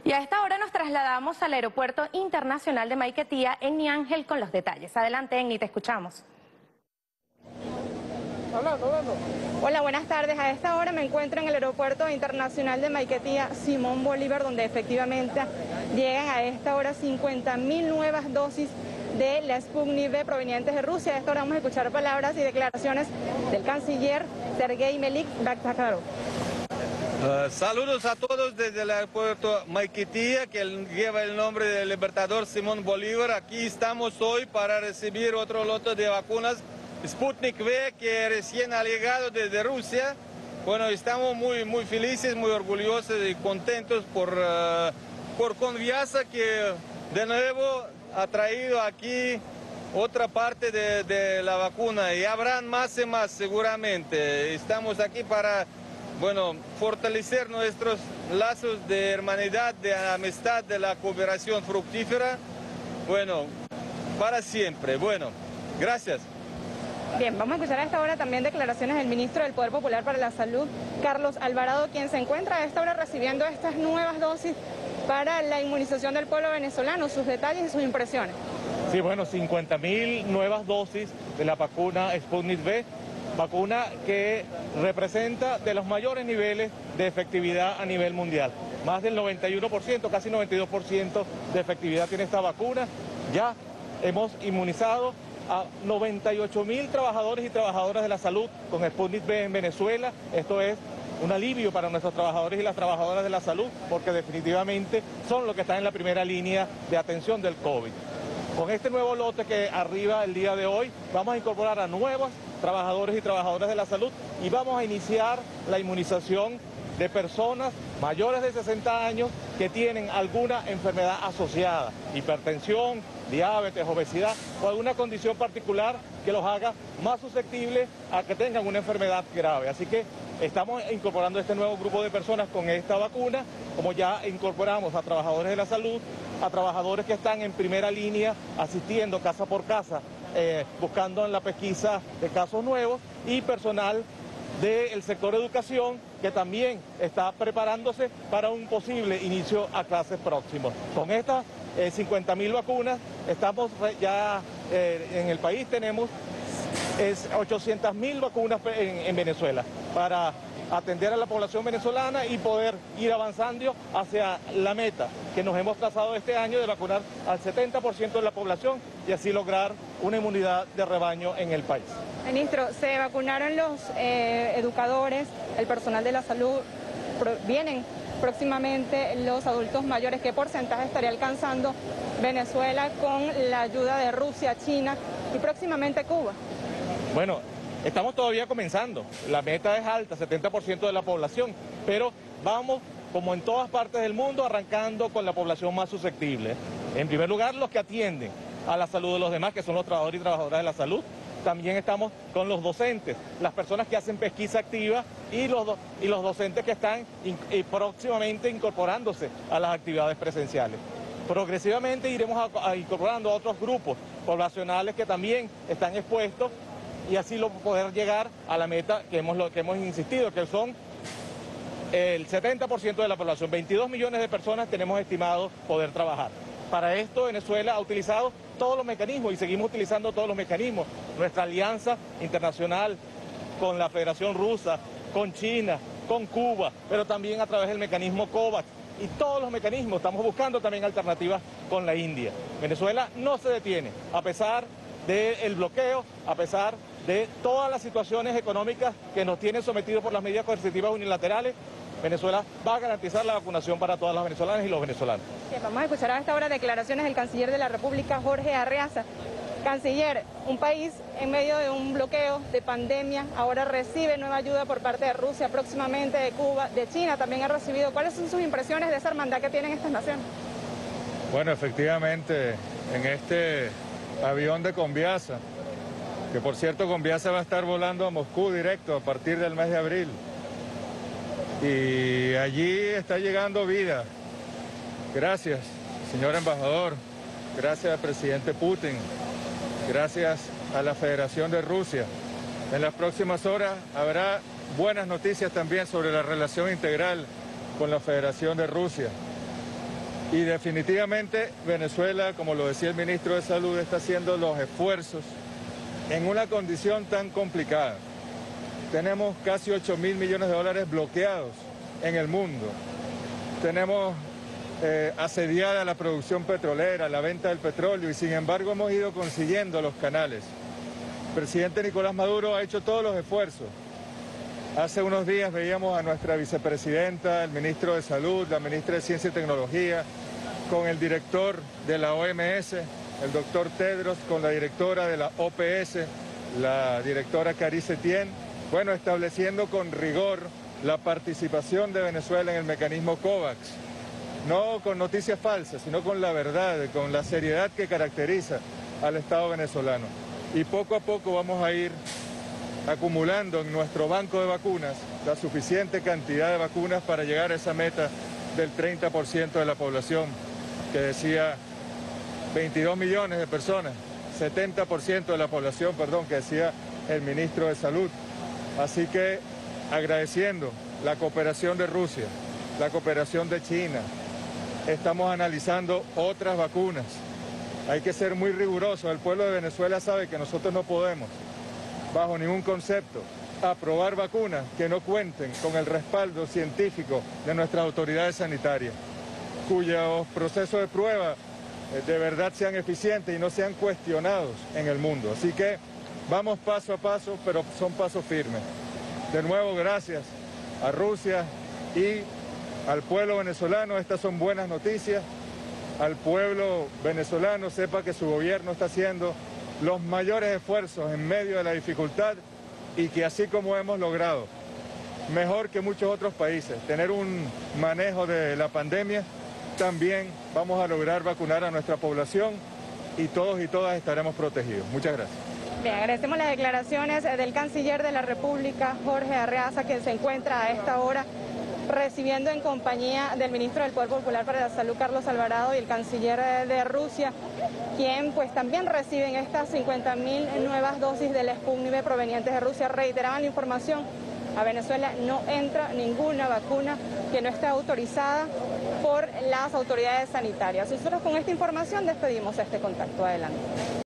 Y a esta hora nos trasladamos al Aeropuerto Internacional de Maiquetía en Niángel con los detalles. Adelante, Enni, te escuchamos. Hablando. Hola, buenas tardes. A esta hora me encuentro en el Aeropuerto Internacional de Maiquetía, Simón Bolívar, donde efectivamente llegan a esta hora 50.000 nuevas dosis de la Sputnik V provenientes de Rusia. A esta hora vamos a escuchar palabras y declaraciones del canciller Sergei Melik Bakhtiyarov. Saludos a todos desde el aeropuerto Maiquetía, que lleva el nombre del libertador Simón Bolívar. Aquí estamos hoy para recibir otro lote de vacunas Sputnik V que recién ha llegado desde Rusia. Bueno, estamos muy felices, muy orgullosos y contentos por Conviasa, que de nuevo ha traído aquí otra parte de la vacuna, y habrán más y más seguramente. Estamos aquí para, bueno, fortalecer nuestros lazos de hermandad, de amistad, de la cooperación fructífera, bueno, para siempre. Bueno, gracias. Bien, vamos a escuchar a esta hora también declaraciones del ministro del Poder Popular para la Salud, Carlos Alvarado, quien se encuentra a esta hora recibiendo estas nuevas dosis para la inmunización del pueblo venezolano, sus detalles y sus impresiones. Sí, bueno, 50.000 nuevas dosis de la vacuna Sputnik V, vacuna que representa de los mayores niveles de efectividad a nivel mundial. Más del 91%, casi 92% de efectividad tiene esta vacuna. Ya hemos inmunizado a 98.000 trabajadores y trabajadoras de la salud con Sputnik V en Venezuela. Esto es un alivio para nuestros trabajadores y las trabajadoras de la salud, porque definitivamente son los que están en la primera línea de atención del COVID. Con este nuevo lote que arriba el día de hoy, vamos a incorporar a nuevos trabajadores y trabajadoras de la salud y vamos a iniciar la inmunización de personas mayores de 60 años que tienen alguna enfermedad asociada, hipertensión, diabetes, obesidad o alguna condición particular que los haga más susceptibles a que tengan una enfermedad grave. Así que estamos incorporando este nuevo grupo de personas con esta vacuna, como ya incorporamos a trabajadores de la salud, a trabajadores que están en primera línea asistiendo casa por casa, buscando en la pesquisa de casos nuevos, y personal del sector educación que también está preparándose para un posible inicio a clases próximos. Con estas 50.000 vacunas estamos ya en el país, tenemos 800.000 vacunas en Venezuela para atender a la población venezolana y poder ir avanzando hacia la meta que nos hemos trazado este año de vacunar al 70% de la población y así lograr una inmunidad de rebaño en el país. Ministro, se vacunaron los educadores, el personal de la salud, vienen próximamente los adultos mayores. ¿Qué porcentaje estaría alcanzando Venezuela con la ayuda de Rusia, China y próximamente Cuba? Bueno, estamos todavía comenzando. La meta es alta, 70% de la población, pero vamos, como en todas partes del mundo, arrancando con la población más susceptible. En primer lugar, los que atienden a la salud de los demás, que son los trabajadores y trabajadoras de la salud. También estamos con los docentes, las personas que hacen pesquisa activa y los docentes que están próximamente incorporándose a las actividades presenciales. Progresivamente iremos incorporando a otros grupos poblacionales que también están expuestos y así poder llegar a la meta que hemos insistido, que son el 70% de la población. 22 millones de personas tenemos estimado poder trabajar. Para esto Venezuela ha utilizado todos los mecanismos y seguimos utilizando todos los mecanismos. Nuestra alianza internacional con la Federación Rusa, con China, con Cuba, pero también a través del mecanismo COVAX y todos los mecanismos. Estamos buscando también alternativas con la India. Venezuela no se detiene, a pesar del bloqueo, a pesar de todas las situaciones económicas que nos tienen sometidos por las medidas coercitivas unilaterales. Venezuela va a garantizar la vacunación para todas las venezolanas y los venezolanos. Bien, vamos a escuchar a esta hora declaraciones del canciller de la República, Jorge Arreaza. Canciller, un país en medio de un bloqueo de pandemia, ahora recibe nueva ayuda por parte de Rusia, próximamente de Cuba, de China también ha recibido. ¿Cuáles son sus impresiones de esa hermandad que tienen estas naciones? Bueno, efectivamente, en este avión de Conviasa, que por cierto Conviasa va a estar volando a Moscú directo a partir del mes de abril, y allí está llegando vida. Gracias, señor embajador, gracias al presidente Putin, gracias a la Federación de Rusia. En las próximas horas habrá buenas noticias también sobre la relación integral con la Federación de Rusia. Y definitivamente Venezuela, como lo decía el ministro de Salud, está haciendo los esfuerzos en una condición tan complicada. Tenemos casi 8.000 millones de dólares bloqueados en el mundo. Tenemos asediada la producción petrolera, la venta del petróleo, y sin embargo hemos ido consiguiendo los canales. El presidente Nicolás Maduro ha hecho todos los esfuerzos. Hace unos días veíamos a nuestra vicepresidenta, el ministro de Salud, la ministra de Ciencia y Tecnología, con el director de la OMS, el doctor Tedros, con la directora de la OPS, la directora Carice Tien, bueno, estableciendo con rigor la participación de Venezuela en el mecanismo COVAX. No con noticias falsas, sino con la verdad, con la seriedad que caracteriza al Estado venezolano. Y poco a poco vamos a ir acumulando en nuestro banco de vacunas la suficiente cantidad de vacunas para llegar a esa meta del 30% de la población, que decía 22 millones de personas, 70% de la población, perdón, que decía el ministro de Salud. Así que agradeciendo la cooperación de Rusia, la cooperación de China, estamos analizando otras vacunas. Hay que ser muy rigurosos. El pueblo de Venezuela sabe que nosotros no podemos, bajo ningún concepto, aprobar vacunas que no cuenten con el respaldo científico de nuestras autoridades sanitarias, cuyos procesos de prueba de verdad sean eficientes y no sean cuestionados en el mundo. Así que vamos paso a paso, pero son pasos firmes. De nuevo, gracias a Rusia y al pueblo venezolano. Estas son buenas noticias. Al pueblo venezolano, sepa que su gobierno está haciendo los mayores esfuerzos en medio de la dificultad, y que así como hemos logrado, mejor que muchos otros países, tener un manejo de la pandemia, también vamos a lograr vacunar a nuestra población y todos y todas estaremos protegidos. Muchas gracias. Bien, agradecemos las declaraciones del canciller de la República, Jorge Arreaza, quien se encuentra a esta hora recibiendo en compañía del ministro del Poder Popular para la Salud, Carlos Alvarado, y el canciller de Rusia, quien pues también reciben estas 50.000 nuevas dosis del Sputnik V provenientes de Rusia. Reiteraban la información: a Venezuela no entra ninguna vacuna que no esté autorizada por las autoridades sanitarias. Nosotros con esta información despedimos este contacto. Adelante.